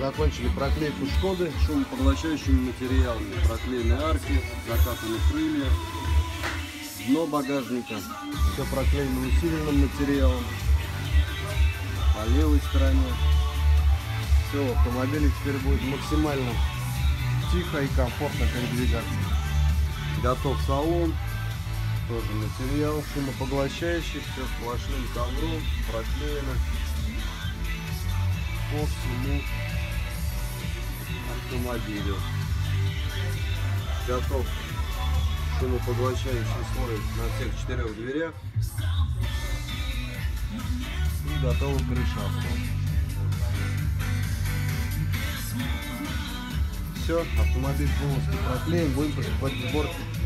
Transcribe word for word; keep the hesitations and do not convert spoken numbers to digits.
Закончили проклейку Шкоды шумопоглощающими материалами. Проклеены арки, закатаны крылья, дно багажника. Все проклеено усиленным материалом. По левой стороне. Все, в автомобиле теперь будет максимально тихо и комфортно передвигаться. Готов салон. Тоже материал шумопоглощающий. Все сплошным ковром. Проклеено по всему автомобилю. Готов шумопоглощающий слой на всех четырех дверях. И готова крыша авто. Все, автомобиль полностью проклеен. Будем приступать к сборке.